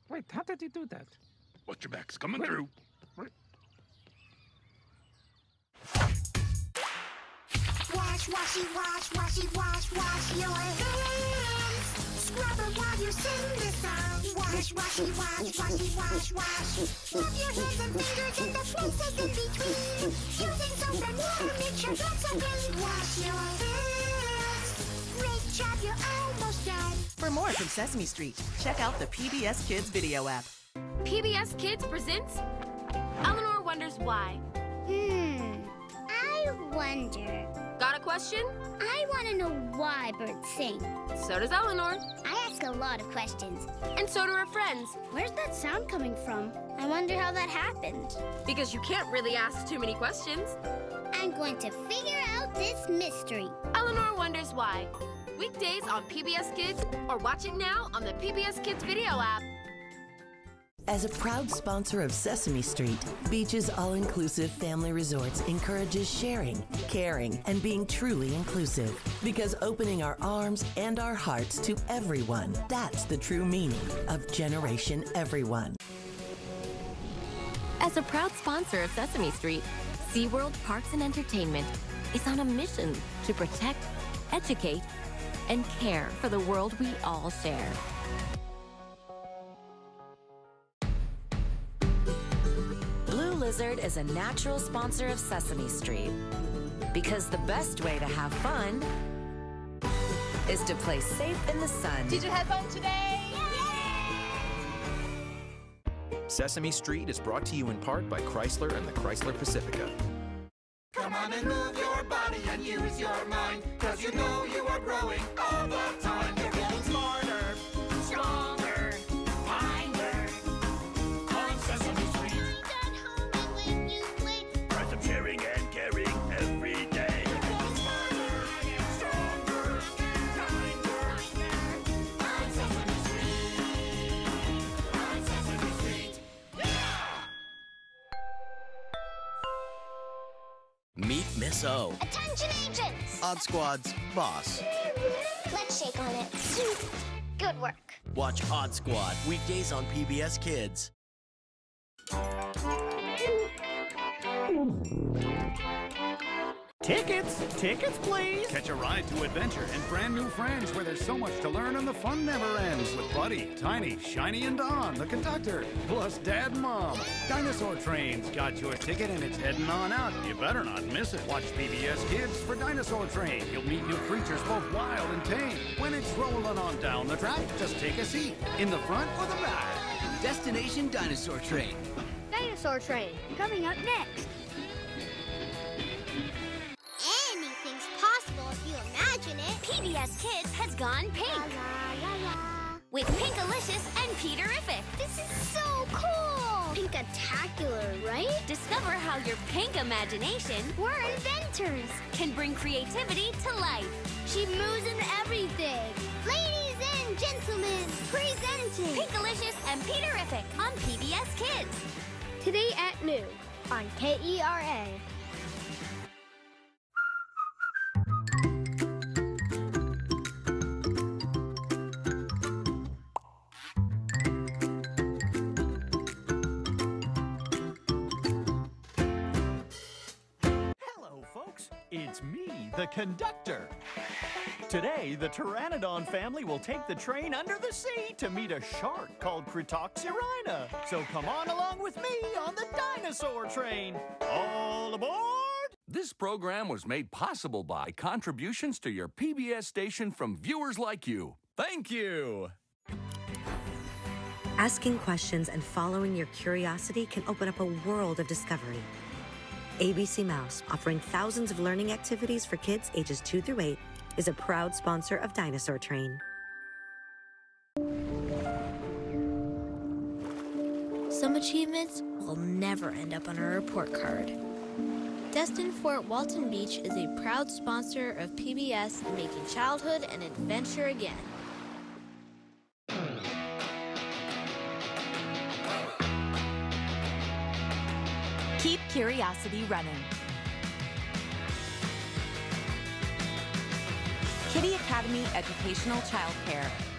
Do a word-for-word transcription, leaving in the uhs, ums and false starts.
Wait, how did he do that? Watch your back's coming Wait. through. Wait. Wash, washy, wash, washy, wash, wash your hands. Scrub them while you sing the song. Wash, washy, wash, washy, wash, wash. Rub your hands and fingers in the places in between. Using soap and water makes your gloves so clean. Wash your hands. Great job, you're almost done. For more from Sesame Street, check out the P B S Kids video app. P B S Kids presents Eleanor Wonders Why. Hmm, I wonder. Got a question? I want to know why birds sing. So does Eleanor. I ask a lot of questions. And so do her friends. Where's that sound coming from? I wonder how that happened. Because you can't really ask too many questions. I'm going to figure out this mystery. Eleanor Wonders Why. Weekdays on P B S Kids or watch it now on the P B S Kids video app. As a proud sponsor of Sesame Street, Beach's all-inclusive family resorts encourages sharing, caring, and being truly inclusive. Because opening our arms and our hearts to everyone, that's the true meaning of Generation Everyone. As a proud sponsor of Sesame Street, SeaWorld Parks and Entertainment is on a mission to protect, educate, and care for the world we all share. Blue Lizard is a natural sponsor of Sesame Street because the best way to have fun is to play safe in the sun. Did you have fun today? Sesame Street is brought to you in part by Chrysler and the Chrysler Pacifica. Come on and move your body and use your mind, cause you know you are growing all the time. You're getting smarter, stronger, kinder on Sesame Street. When you play. Pride of sharing and caring every day. You're getting smarter, stronger, kinder on Sesame Street. On Sesame Street. Yeah! Meet Miss O. Attention agents! Odd Squad's boss. Let's shake on it. Good work. Watch Odd Squad weekdays on P B S Kids. Tickets! Tickets, please! Catch a ride to adventure and brand new friends where there's so much to learn and the fun never ends. With Buddy, Tiny, Shiny, and Don, the conductor, plus Dad and Mom. Dinosaur Train's got you a ticket and it's heading on out. You better not miss it. Watch P B S Kids for Dinosaur Train. You'll meet new creatures both wild and tame. When it's rolling on down the track, just take a seat. In the front or the back. Destination Dinosaur Train. Dinosaur Train, coming up next. Anything's possible if you imagine it. P B S Kids has gone pink. La, la, la, la. With Pinkalicious and Peterific. This is so cool. Pinkatacular, right? Discover how your pink imagination We're inventors. can bring creativity to life. She moves in everything. Ladies and gentlemen, presenting Pinkalicious and Peterific on P B S Kids. today at noon on K E R A. Hello, folks. It's me, the conductor. Today, the Pteranodon family will take the train under the sea to meet a shark called Cretoxyrhina. So come on along with me on the Dinosaur Train. All aboard! This program was made possible by contributions to your P B S station from viewers like you. Thank you. Asking questions and following your curiosity can open up a world of discovery. A B C Mouse, offering thousands of learning activities for kids ages two through eight, is a proud sponsor of Dinosaur Train. Some achievements will never end up on a report card. Destin Fort Walton Beach is a proud sponsor of P B S, making childhood an adventure again. Keep curiosity running. Kitty Academy Educational Childcare.